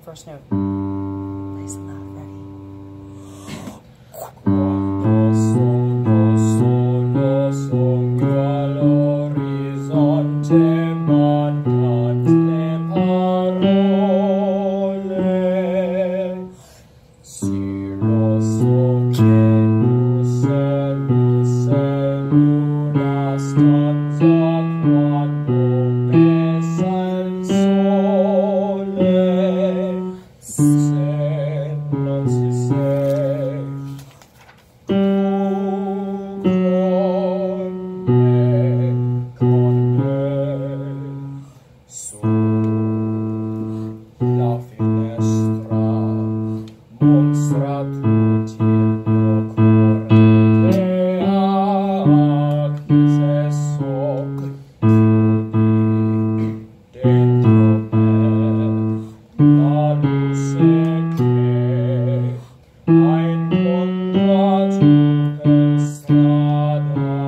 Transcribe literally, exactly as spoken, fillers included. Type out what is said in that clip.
First note. Nice and loud. Ready? Quando sono solo sopra l'orizzonte mancan le parole. Sì, lo so che tu sei, sei una stanza quando pesa il sole. Se non si sei tu con me, sulla finestra mostra tutti il mio cuore anche se so chiudi dentro me la luce che hai incontrato per strada.